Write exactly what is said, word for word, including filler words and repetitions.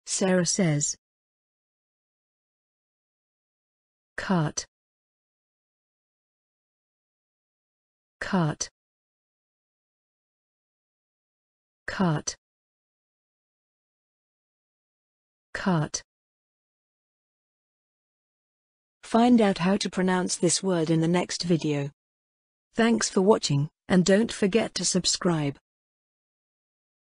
Sarah says. Cart. Cart. Cart. Cart. Find out how to pronounce this word in the next video. Thanks for watching, and don't forget to subscribe.